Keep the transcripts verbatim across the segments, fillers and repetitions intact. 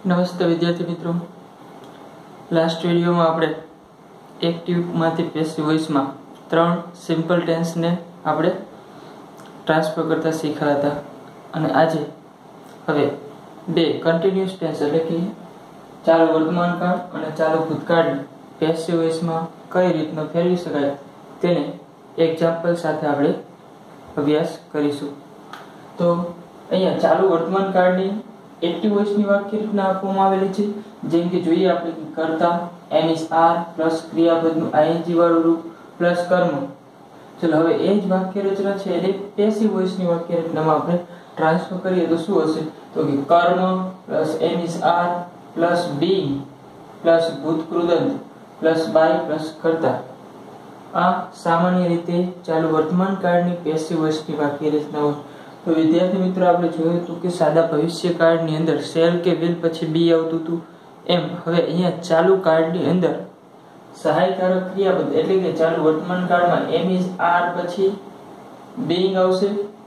નમસ્તે વિદ્યાર્થી મિત્રો, લાસ્ટ વિડીયોમાં આપણે એક્ટિવમાંથી પેસિવ વોઇસમાં ત્રણ સિમ્પલ ટેન્સને આપણે ટ્રાન્સફર કરતા શીખ્યા હતા અને આજે હવે બે કન્ટિન્યુઅસ ટેન્સ એટલે કે ચાલુ વર્તમાન કાળ અને ચાલુ ભૂતકાળને પેસિવ વોઇસમાં કઈ રીતના ફેરવી શકાય તેને એક્ઝામ્પલ સાથે આપણે અભ્યાસ કરીશું। તો અહીંયા ચાલુ વર્તમાન કાળની एक्टिव वॉइस ની वाक्य रचना આપવામાં આવેલી છે, જેમ કે જોઈએ આપણે કે કર્તા એમ ઇઝ આર પ્લસ ક્રિયાપદનું આઈએનજી વાળું રૂપ પ્લસ કર્મ। ચલો હવે એ જ વાક્ય રચના છે એ પેસિવ વોઇસ ની વાક્ય રચનામાં આપણે ટ્રાન્સફર કરીએ તો શું હશે? તો કે કર્મ plus am is are plus being plus ભૂતકૃદંત પ્લસ બાય પ્લસ કર્તા। આ સામાન્ય રીતે ચાલુ વર્તમાન કાળની પેસિવ વોઇસ ની વાક્ય રચના હોય। તો વિદ્યાર્થી મિત્રો આપણે જોયું હતું કે સાદા ભવિષ્યકાળની અંદર શેલ કે વિલ પછી બી આવતું હતું, એમ હવે અહીંયા ચાલુ કાળની અંદર સહાયકારક ક્રિયાપદ એટલે કે ચાલુ વર્તમાન કાળમાં એમ ઇઝ આર પછી બીઇંગ આવશે,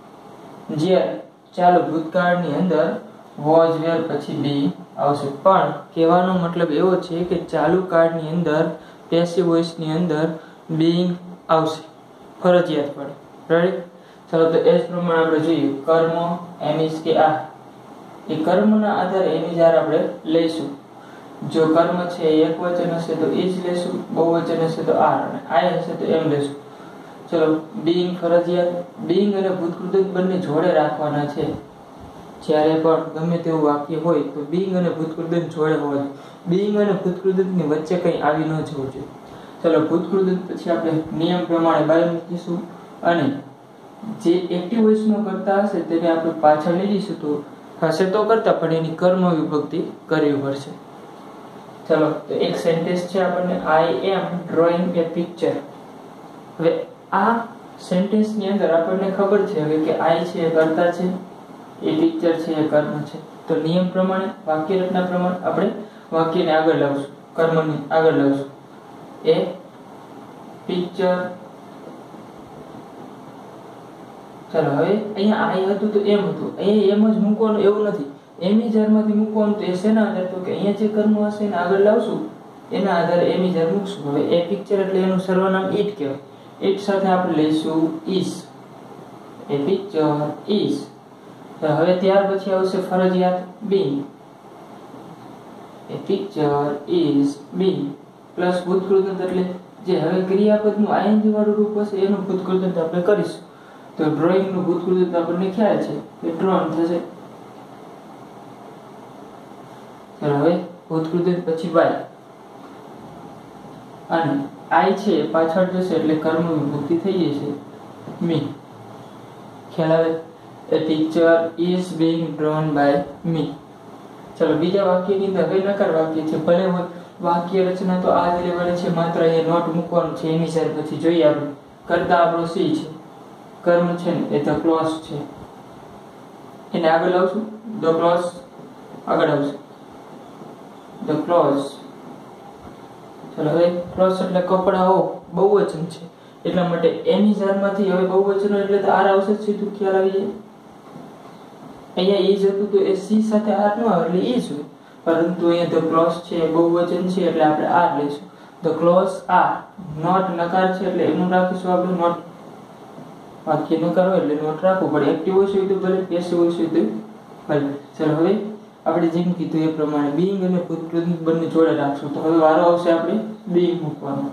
જ્યારે ચાલુ ભૂતકાળની અંદર વોઝ વેર પછી બી આવશે। પણ કહેવાનો મતલબ એવો છે કે ચાલુ કાળની અંદર પેસિવ વોઇસની અંદર બીઇંગ આવશે, ફરજિયાત પડે। રાઈટ, चलो तो इस प्रमाण આપણે જોઈએ કર્મ એમ ઇઝ કે આ એ કર્મના આધારે એમ ઇઝ આર આપણે લઈશું। જો કર્મ છે એકવચન હશે તો ઇઝ લેશું, બહુવચન હશે તો આર અને આઈ હશે તો એમ લેશું। ચલો બીઇંગ ફરજિયાત, બીઇંગ અને ભૂતકૃદંત બંને જોડે રાખવાના છે। જ્યારે પણ ગમે તેવું વાક્ય હોય તો બીઇંગ અને ભૂતકૃદંત જોડે હોવા જોઈએ, બીઇંગ અને ભૂતકૃદંતની વચ્ચે કંઈ આવી ન જવું જોઈએ। ચલો ભૂતકૃદંત પછી આપણે નિયમ પ્રમાણે બાય મૂકીશું અને જે એક્ટિવ વોઇસમાં કરતા હશે તેને આપણે પાછળ લઈ જઈશું, તો હશે તો કરતા પણ એની કર્મ વિભક્તિ કરવી પડશે। ચલો તો એક સેન્ટેન્સ છે આપણને આઈ એમ ડ્રોઈંગ એ પિક્ચર। હવે આ સેન્ટેન્સ ની અંદર આપણને ખબર છે હવે કે આઈ છે એ કરતા છે, એ પિક્ચર છે એ કર્મ છે। તો નિયમ પ્રમાણે વાક્ય રચના પ્રમાણે આપણે વાક્યને આગળ લાવશું, કર્મને આગળ લાવશું। એ પિક્ચર, ચાલો હવે અહીંયા આઈ હતું તો એમ હતું, અહીંયા એમ જ મૂકવાનું એવું નથી, એમ ઇઝ આર માંથી મૂકવાનું તો એ શેના આધારે? તો કે અહીંયા જે કર્મ હશે એને આગળ લાવશું, એના આધારે એમ ઇઝ આર મૂકશું। હવે એ પિક્ચર એટલે એનું સર્વનામ ઇટ કહેવાય, ઇટ સાથે આપણે લઈશું ઇઝ, એ પિક્ચર ઇઝ। હવે ત્યાર પછી આવશે ફરજિયાત being, a picture is being plus ભૂતકૃદંત એટલે જે હવે ક્રિયાપદનું આઈએનજી વાળું રૂપ હશે એનું ભૂતકૃદંત આપણે કરીશું। તો ડ્રોઈંગ નું ભૂતકૃદંત આપણને ખ્યાલ છે કે ડ્રોન થશે। ચાલો હવે ભૂતકૃદંત પછી બાય અને આઈ છે પાછળ જશે એટલે કર્મ વિભક્તિ થઈ જશે મી। ખ્યાલ આવે? A picture is being drawn by me. ચલો બીજા વાક્યની અંદર હવે નકાર વાક્ય છે, ભલે હોય વાક્ય રચના તો આ જ લેવાની છે, માત્ર અહીંયા નોટ મૂકવાનું છે। એની સાથે પછી જોઈએ આપણે કરતા આપણો સી છે, કર્મ છે ને એ ધ ક્લોઝ છે, એને આગળ લાવશું, ધ ક્લોઝ આગળ આવશે, ધ ક્લોઝ। ચલો હવે ક્લોઝ એટલે કપડાઓ બહુવચન છે એટલા માટે એમ ઇઝ આર માંથી હવે બહુવચન એટલે તો આર આવશે, સીધું ખ્યાલ આવી જાય। અહીંયા ઇઝ હતું તો એ સી સાથે આર ન આવે એટલે ઇઝ હોય, પરંતુ અહીંયા ધ ક્લોઝ છે બહુવચન છે એટલે આપણે આર લઈશું, ધ ક્લોઝ આર। નોટ નકાર છે એટલે એનું રાખીશું આપણે નોટ, વાક્ય ન કરો એટલે નોટ રાખવું પડે, એક્ટિવ વોઇસ હોય તો ભલે, પેસિવ વોઇસ હોય તો ભલે। ચલો હવે આપણે જેમ કીધું એ પ્રમાણે બીઇંગ અને ભૂતકૃદંત બંને જોડે રાખશું। તો હવે વારો આવશે આપણે બીઇંગ મૂકવાનો।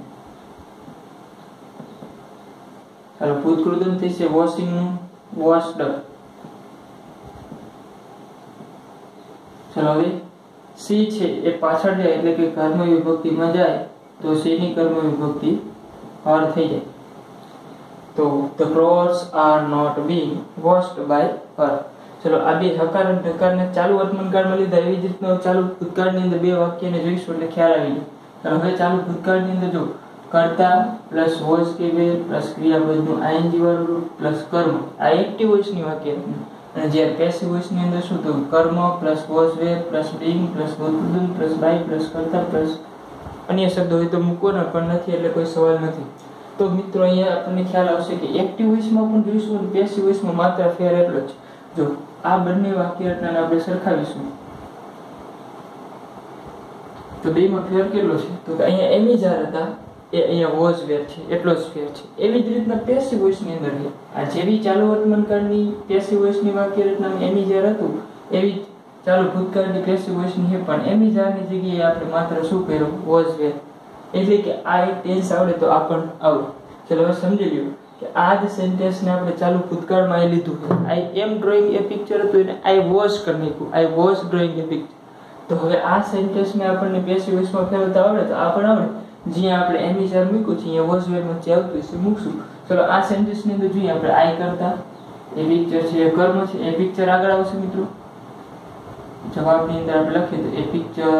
ચાલો ભૂતકૃદંત થશે વોશિંગ નું વોશ્ડ। ચલો હવે સી છે એ પાછળ જાય એટલે કે કર્મ વિભક્તિમાં જાય તો સી ની કર્મ વિભક્તિ હર થઈ જાય, તો the clothes are not being washed by her। ચલો આ બે હકાર અને ઢકારને ચાલુ વર્તમાન કાળમાં લીધા, એવી જ રીતના ચાલુ ભૂતકાળની અંદર બે વાક્યને જોઈશું એટલે ખ્યાલ આવી જાય। હવે ચાલુ ભૂતકાળની અંદર જો કર્તા પ્લસ વોઝ કે વેર પ્લસ ક્રિયાપદનું આઈએનજી વાળું રૂપ પ્લસ કર્મ, આ એક્ટિવ વોઇસની વાક્ય રચના। અને જ્યારે પેસિવ વોઇસની અંદર શું થયું? કર્મ plus was were plus being plus ભૂતકૃદંત પ્લસ બાય પ્લસ કર્તા પ્લસ અન્ય શબ્દો હોય તો મૂકવાના, પણ નથી એટલે કોઈ સવાલ નથી। તો મિત્રો અહીંયા આપણને ખ્યાલ આવશે કે એક્ટિવ વોઇસમાં પણ જોઈશું અને પેસિવ વોઇસમાં માત્ર ફેર એટલો જ। જો આ બંને વાક્ય રચનાને આપણે સરખાવીશું તો બેમાં ફેર કેટલો છે તો કે અહીંયા એમિઝાર હતા એ અહીંયા વોઝ વેર છે એટલો જ ફેર છે. એવી જ રીતના પેસિવ વોઇસની અંદર છે આ જેવી ચાલુ વર્તમાન કાળની પેસિવ વોઇસની વાક્ય રચનામાં એમિઝાર હતું એવી જ ચાલુ ભૂતકાળની પેસિવ વોઇસની છે પણ એમિઝારની જગ્યાએ આપણે માત્ર શું કર્યું વોઝ વેર એટલે કે આ એક ટેન્સ આવડે તો આ પણ આવડે. ચલો હવે સમજી લ્યો કે આ જ સેન્ટેન્સને આપણે ચાલુ ભૂતકાળમાં અહીં લીધું છે આઈ એમ ડ્રોઈંગ એ પિક્ચર હતું એને આઈ વોઝ કરી નાખ્યું I was drawing a picture. તો હવે આ સેન્ટેન્સને આપણને પેસિવ વોઇસમાં ફેરવતા આવડે તો આ પણ આવડે. જ્યાં આપણે એમિઝાર મૂક્યું છે અહીંયા વોઝ વેરમાં જે આવતું છે મૂકશું. ચલો આ સેન્ટેન્સની અંદર જોઈએ આપણે આઈ કરતા એ પિક્ચર છે એ કર્મ છે એ પિક્ચર આગળ આવશે મિત્રો. જવાબની અંદર આપણે લખીએ તો એ પિક્ચર.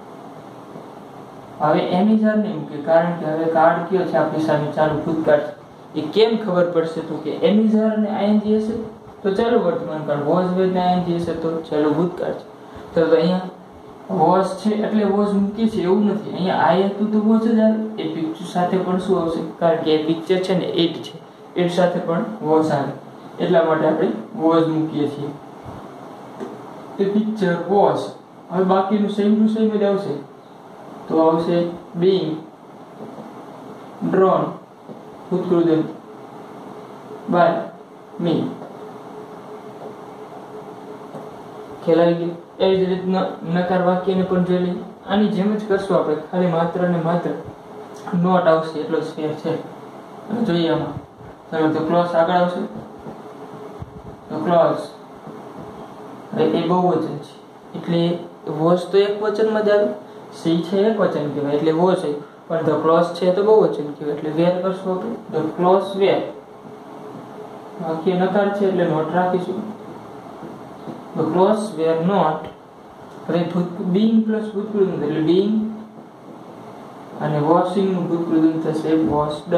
હવે એમિઝાર નહીં મૂકે કારણ કે હવે કાર્ડ કયો છે આપણી સામે ચાલુ ભૂતકાળ છે. એ કેમ ખબર પડશે તો કે એમિઝાર ને આઈએનજી હશે તો ચાલુ વર્તમાન કાળ વોઝ વેર ને આઈએનજી હશે તો ચાલુ ભૂતકાળ છે. તો અહીંયા વોઝ છે એટલે વોઝ મૂકી છે એવું નથી અહીંયા આઈ હતું તો વોઝ જ આવે. એ પિક્ચર સાથે પણ શું આવશે કારણ કે એ પિક્ચર છે ને ઇટ છે ઇટ સાથે પણ વોઝ આવે એટલા માટે આપણે વોઝ મૂકીએ છીએ. A picture was. હવે બાકીનું સેમ ટુ સેમ જ આવશે તો આવશે being drawn ભૂતકૃત by me. ખ્યાલ આવી ગયો. એવી જ રીતના નકાર વાક્યને પણ જોઈ લઈએ. આની જેમ જ કરશું આપણે ખાલી માત્ર ને માત્ર નોટ આવશે એટલો જ ફેર છે. જોઈએ આમાં ચાલો તો ક્લોઝ આગળ આવશે તો ક્લોઝ એ બહુવચન છે એટલે વોઝ તો એક વચનમાં જ આવે. સી છે એક વચન કહેવાય એટલે વોઝ છે પણ ધ ક્લોઝ છે તો બહુવચન કહેવાય એટલે વેર કરશું આપણે ધ ક્લોઝ વેર. વાક્ય નકાર છે એટલે નોટ રાખીશું ધ ક્લોઝ વેર નોટ. હવે being પ્લસ ભૂતકૃત એટલે being અને washing નું ભૂતકૃત થશે washed.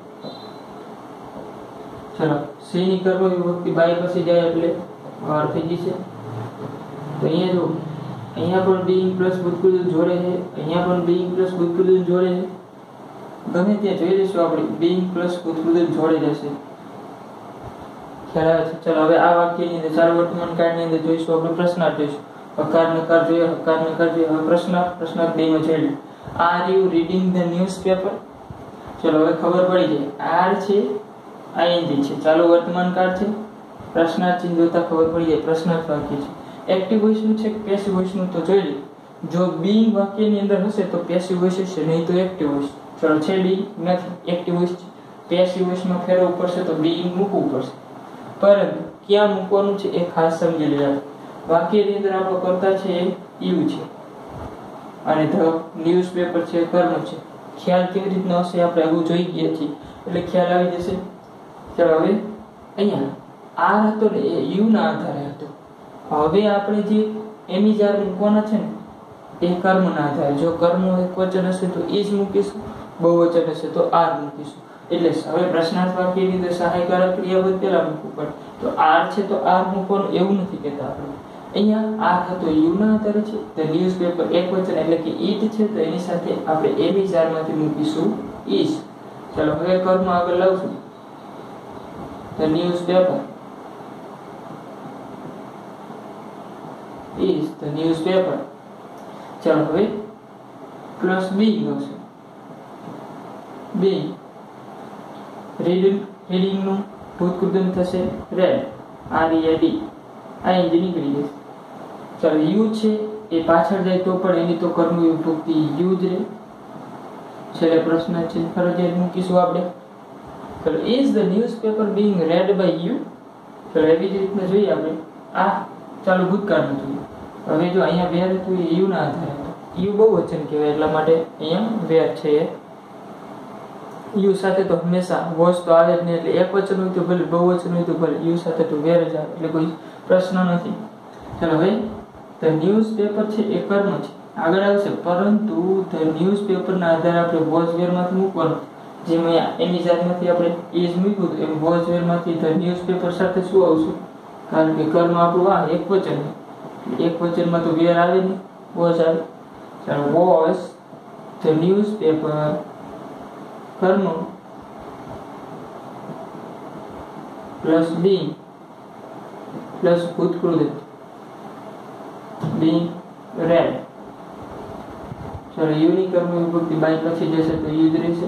ચલો સી ની કર્મ વિભક્તિ બાય પછી જાય એટલે વાર થઈ જશે. તો અહીંયા જો અહીંયા પણ being પ્લસ ભૂતકૃત જોડે છે અહીંયા પણ being પ્લસ ભૂતકૃત જોડે છે. ગમે ત્યાં જોઈ લઈશું આપણે being પ્લસ ભૂતકૃત જોડે જશે. ખ્યાલ આવે છે. ચલો હવે આ વાક્યની અંદર ચાલુ વર્તમાન કાળની અંદર જોઈશું આપણે પ્રશ્નાર્થ જોઈશું. હકાર નકાર જોઈએ હકાર નકાર જોઈએ. હવે પ્રશ્નાર્થ પ્રશ્નાર્થ બે માં જોઈ લો. Are you reading the newspaper. ચલો હવે ખબર પડી જાય આર છે આઈએનજી છે ચાલુ વર્તમાન કાળ છે. પ્રશ્નાર્થ ચિહ્ન જોતા ખબર પડી જાય પ્રશ્નાર્થ વાક્ય છે. એક્ટિવ વોઇસ નું છે પેસિવ વોઇસ નું તો જોઈ લે. જો being વાક્યની અંદર હશે તો પેસિવ વોઇસ હશે નહીં તો એક્ટિવ વોઇસ. ચલો છે being નથી એક્ટિવ વોઇસ છે. પેસિવ વોઇસ માં ફેરવવું પડશે તો being મૂકવું પડશે પરંતુ ક્યાં મૂકવાનું છે એ ખાસ સમજી લેવાનું. વાક્યની અંદર આપણો કર્તા છે એ યુ છે અને ધ ન્યૂઝપેપર છે કર્મ છે. ખ્યાલ કેવી રીતનો હશે આપણે અગાઉ જોઈ ગયા છીએ એટલે ખ્યાલ આવી જશે. ચલો હવે અહીંયા આર હતો ને એ યુ ના આધારે હતો. હવે આપણે જે એમિઝાર મૂકવાના છે ને એ કર્મના આધારે. જો કર્મ એક વચન હશે તો ઈજ મૂકીશું બહુવચન હશે તો આર મૂકીશું. એટલે હવે પ્રશ્નાર્થ વાક્યની અંદર સહાયકારક ક્રિયાપદ પહેલા મૂકવું પડે તો આર છે તો આર મૂકવાનું એવું નથી કહેતા આપણે. અહીંયા આર હતો યુ ના આધારે છે ધ ન્યૂઝપેપર એક વચન એટલે કે ઈટ છે તો એની સાથે આપણે એમિઝાર માંથી મૂકીશું ઈઝ. ચલો હવે કર્મ આગળ લાવશું the newspaper is the newspaper. ચલો હવે પ્લસ being આવશે. being reading reading નું ભૂતકૃત થશે read r e a d આ એન્જિન નીકળી જશે. ચલો યુ છે એ પાછળ જાય તો પણ એની તો કર્મ વિભક્તિ યુ જ રહે. છેલ્લે પ્રશ્ન છે ફરજિયાત મૂકીશું આપણે. ચલો is the newspaper being read by you. ચલો એવી જ રીતના જોઈએ આપણે આ ચાલુ ભૂતકાળનું જોઈએ. હવે જો અહીંયા વેર હતું એ યુ ના આધારે હતું. યુ બહુવચન કહેવાય એટલા માટે અહીંયા વેર છે એ યુ સાથે તો હંમેશા વોઝ તો આવે જ નહીં એટલે એક વચન હોય તો ભલે બહુવચન હોય તો ભલે યુ સાથે તો વેર જ આવે એટલે કોઈ પ્રશ્ન નથી. ચલો હવે ધ ન્યૂઝપેપર છે એ કર્મ છે આગળ આવશે પરંતુ ધ ન્યૂઝપેપરના આધારે આપણે વોઝ વેરમાંથી મૂકવાનું. જેમ અહીંયા એમિઝારમાંથી આપણે ઇઝ મૂક્યું હતું એમ વોઝ વેરમાંથી ધ ન્યૂઝપેપર સાથે શું આવશે કારણ કે કર્મ આપણું આ એક વચન એક વચનમાં તો વેર આવે નહીં વોઝ આવે. ચાલો વોઝ ધ ન્યૂઝપેપર કર્મ પ્લસ being પ્લસ ભૂતકૃત being read. ચલો યુ ની કર્મ વિભક્તિ બાય પછી જશે તો યુ જ રહેશે.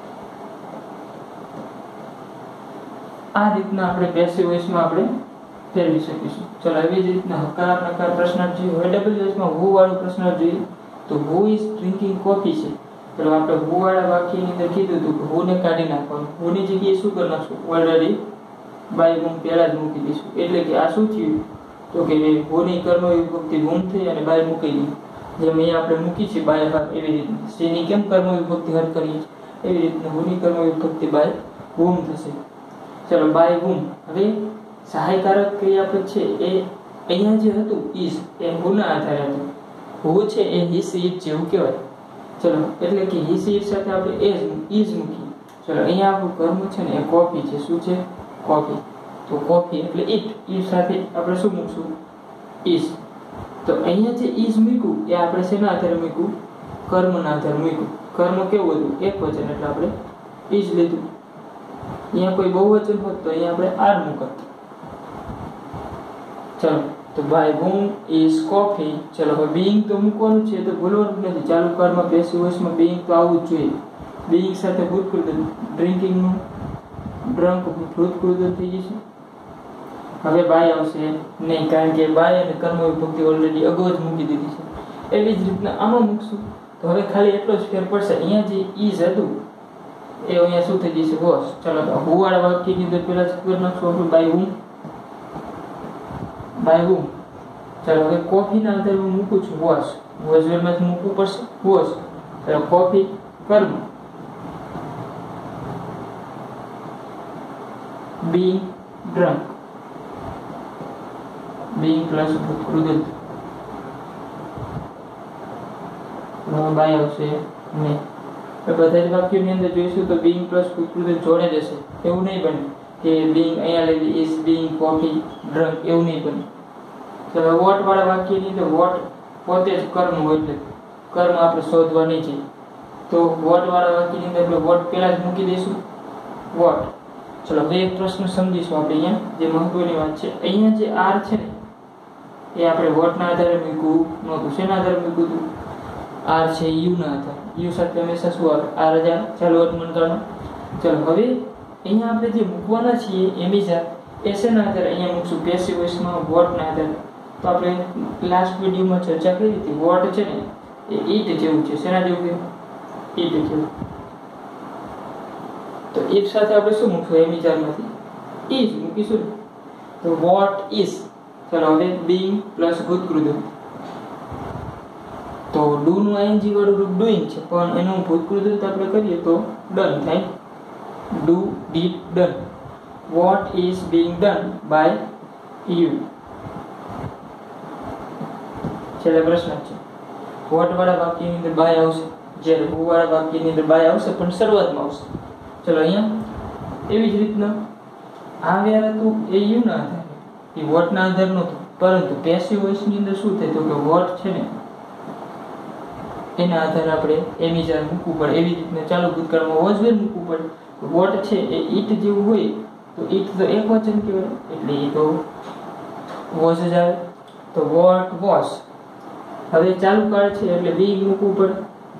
આ રીતના આપણે પેસિવ વોઇસમાં આપણે ફેરવી શકીશું. ચલો એવી જ રીતના હકાર નકાર પ્રશ્નાર્થ જોઈએ. હવે ડબલ વોઇસમાં હુ વાળો પ્રશ્નાર્થ જોઈએ તો હુ ઇઝ ડ્રિંકિંગ કોફી છે. ચલો આપણે હુ વાળા વાક્યની અંદર કીધું હતું કે હુ ને કાઢી નાખવાનું. હુ ની જગ્યાએ શું કરી નાખશું? ઓલરેડી બાય વૂમ પહેલા જ મૂકી દઈશું. એટલે કે આ શું થયું તો કે હુ ની કર્મ વિભક્તિ વૂમ થઈ અને બાય મૂકી દીધી. જેમ અહીંયા આપણે મૂકી છે બાય હર એવી રીતના સી ની કેમ કર્મ વિભક્તિ હર કરીએ એવી રીતના હુ ની કર્મ વિભક્તિ બાય વૂમ થશે. ચલો બાય વૂમ. હવે સહાયકારક ક્રિયાપદ છે એ અહીંયા જે હતું ઇઝ એ હુના આધારે હતું. હુ છે એ હિસ ઇટ જેવું કહેવાય. ચલો એટલે કે હિસ ઇટ સાથે આપણે એઝ ઇઝ મૂકી. ચલો અહીંયા આપણું કર્મ છે ને એ કોફી છે. શું છે? કોફી. તો કોફી એટલે ઇટ ઇટ સાથે આપણે શું મૂકશું? ઇઝ. તો અહીંયા જે ઇઝ મૂક્યું એ આપણે શેના આધારે મૂક્યું? કર્મના આધારે મૂક્યું. કર્મ કેવું હતું? એક વચન એટલે આપણે ઇઝ લીધું. અહીંયા કોઈ બહુવચન હોત તો અહીંયા આપણે આર મૂકત. ચલો તો બાય whom is coffee. ચલો હવે being તો મૂકવાનું છે તો ભૂલવાનું નથી. ચાલુ કાળમાં પેસિવ વોઇસમાં being તો આવવું જ જોઈએ. being સાથે ભૂતકૃત ડ્રિંકિંગ નું ડ્રંક ભૂતકૃત થઈ જશે. હવે બાય આવશે નહીં કારણ કે બાય અને કર્મ વિભક્તિ ઓલરેડી અગાઉ જ મૂકી દીધી છે. એવી જ રીતના આમાં મૂકશું તો હવે ખાલી એટલો જ ફેર પડશે. અહીંયા જે is હતું એ અહીંયા શું થઈ જશે? was. ચલો તો હુ વાળા વાક્યની અંદર પહેલા જ કરી નાખશું આપણે બાય whom બાય whom. ચલો હવે કોફી ના આધારે હું મૂકું છું was. was વેરમાં જ મૂકવું પડશે was. ચલો કોફી કર્મ being drunk being plus ભૂતકૃત બાય આવશે નહીં. બધા જ વાક્યોની અંદર જોઈશું તો being plus ભૂતકૃત જોડે જશે. એવું નહીં બને કે being અહીંયા લઈ is being coffee drunk એવું નહીં બને. તો વોટ વાળા વાક્યની અંદર વોટ પોતે જ કર્મ હોય એટલે કર્મ આપણે શોધવાની છે. તો વોટ વાળા વાક્યની અંદર આપણે વોટ પહેલા જ મૂકી દઈશું વોટ. ચલો હવે એક પ્રશ્ન સમજીશું આપણે અહીંયા જે મહત્વની વાત છે. અહીંયા જે આર છે ને એ આપણે વોટના આધારે મૂક્યું નહોતું. શેના આધારે મૂક્યું હતું? આર છે યુ ના આધારે. યુ સાથે હંમેશા શું આવે? આર જ આવે. ચાલો વર્તમાન કાળમાં. ચલો હવે અહીંયા આપણે જે મૂકવાના છીએ એમિઝા એ શેના આધારે અહીંયા મૂકશું? પેસિવ વોઇસમાં વોટના આધારે. તો આપણે લાસ્ટ વિડીયોમાં ચર્ચા કરી હતી વોટ છે ને એ ઈટ જેવું છે. શેના જેવું કે? ઈટ જેવું. તો ઈટ સાથે આપણે શું મૂકશું? એમિઝામાંથી ઇઝ મૂકીશું. તો વોટ ઇઝ. ચલો હવે being પ્લસ ભૂતકૃત. તો ડુ નું આઈએનજી વાળું રૂપ ડુઈંગ છે પણ એનું ભૂતકૃત આપણે કરીએ તો ડન થાય. Do did done. What is being done by you. છેલ્લે પ્રશ્ન છે વોટ વાળા વાક્યની અંદર બાય આવશે જ્યારે હુ વાળા વાક્યની અંદર બાય આવશે પણ શરૂઆતમાં આવશે. ચલો અહીંયા એવી જ રીતના આ વ્યાર હતું એ યુ ના આધારે એ વોટ ના આધાર નહોતું પરંતુ પેસિવ વોઇસ ની અંદર શું થાય તો કે વોટ છે ને એના આધારે આપણે એમિઝાર મૂકવું પડે. એવી રીતના ચાલુ ભૂતકાળમાં વોઝ વેર મૂકવું પડે. વોટ છે એ ઈટ જેવું હોય તો ઈટ તો એક વચન કહેવાય એટલે એ તો વોઝ જ આવે. તો વોટ વોઝ. હવે ચાલુ કાળ છે એટલે બીંગ મૂકવું પડે.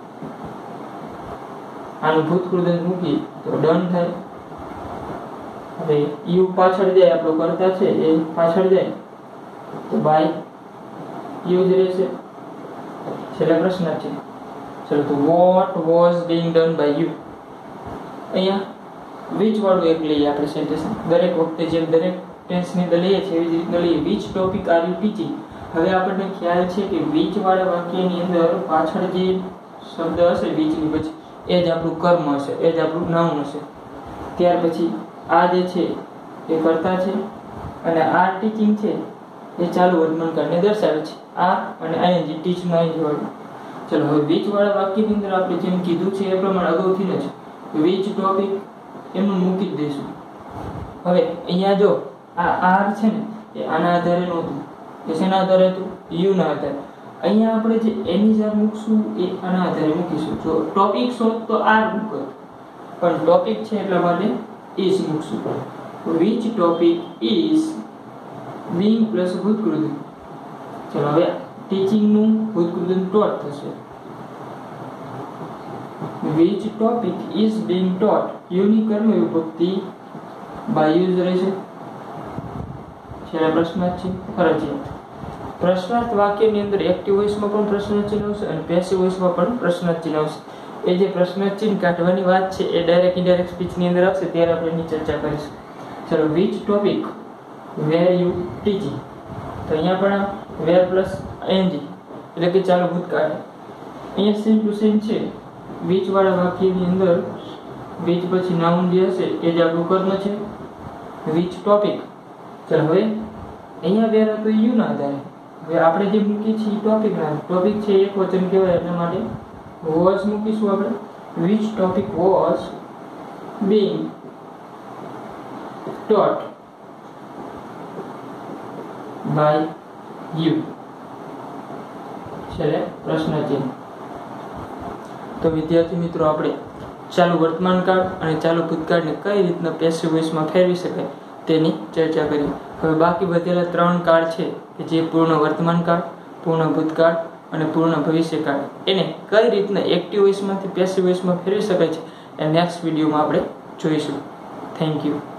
આનું ભૂતકૃત મૂકી તો ડન થાય. હવે યુ પાછળ જાય આપણો કરતા છે એ પાછળ જાય તો બાય યુ જ રહેશે. છેલ્લા પ્રશ્ન છે. ચલો તો what was being done by you. અહીંયા વિચ વાળું એક લઈએ આપણે સેન્ટેન્સ. દરેક વખતે જેમ દરેક ટેન્સની અંદર લઈએ છીએ એવી જ રીતના લઈએ. Which topic are you teaching. હવે આપણને ખ્યાલ છે કે વિચ વાળા વાક્યની અંદર પાછળ જે શબ્દ હશે વિચની પછી એ જ આપણું કર્મ હશે એ જ આપણું નાઉન હશે. ત્યાર પછી આ જે છે એ કર્તા છે અને આ ટીચિંગ છે એ ચાલુ વર્તમાન કાળને દર્શાવે છે. આ અને આઈએનજી ટીચનું આઈએનજી વાળું. ચલો હવે વિચ વાળા વાક્યની અંદર આપણે જેમ કીધું છે એ પ્રમાણે અગાઉથી જ વિચ ટોપિક એમનું મૂકી જ દઈશું. હવે અહીંયા જો આ આર છે ને એ આના આધારે નહોતું એ શેના આધારે હતું? યુ ના આધારે. અહીંયા આપણે જે એમિઝાર મૂકશું એ આના આધારે મૂકીશું. જો ટોપિક શોધ તો આર મૂકો પણ ટોપિક છે એટલા માટે ઇઝ મૂકશું. Which topic is being plus ભૂતકૃત. ચલો હવે ટીચિંગ નું ભૂતકૃત ટોટ થશે. which topic is being taught. યુની કર્મ વિભક્તિ by use રહેશે. છેલ્લા પ્રશ્નાર્થ છે ફરજિયાત. પ્રશ્નાર્થ વાક્યની અંદર એક્ટિવ વોઇસમાં પણ પ્રશ્નાર્થ ચિહ્ન આવશે અને પેસિવ વોઇસમાં પણ પ્રશ્નાર્થ ચિહ્ન આવશે. એ જે પ્રશ્નાર્થ ચિહ્ન કાઢવાની વાત છે એ ડાયરેક્ટ ઇનડાયરેક્ટ સ્પીચની અંદર આવશે ત્યારે આપણે એની ચર્ચા કરીશું. ચલો, which topic were you teaching? તો અહીંયા પણ were પ્લસ ing એટલે કે ચાલુ ભૂતકાળ. અહીંયા સેમ ટુ સેમ છે. which વાળા વાક્યની અંદર which પછી નાઉન જે હશે એ જ આપણું કર્મ છે. which topic. ચલો, હવે અહીંયા were હતો યુ ના આધારે. હવે આપણે જે મૂકી છે એ ટોપિક ના ટોપિક છે એક વચન કહેવાય એટલા માટે was મૂકીશું આપણે. which topic was being taught by you. છેલ્લે પ્રશ્ન ચિહ્ન. તો વિદ્યાર્થી મિત્રો, આપણે ચાલુ વર્તમાન કાળ અને ચાલુ ભૂતકાળને કઈ રીતના પેસિવ વોઇસમાં ફેરવી શકાય તેની ચર્ચા કરી. હવે બાકી વધેલા ત્રણ કાળ છે કે જે પૂર્ણ વર્તમાન કાળ, પૂર્ણ ભૂતકાળ અને પૂર્ણ ભવિષ્યકાળ, એને કઈ રીતના એક્ટિવ વોઇસમાંથી પેસિવ વોઇસમાં ફેરવી શકાય છે એ નેક્સ્ટ વિડીયોમાં આપણે જોઈશું. Thank you.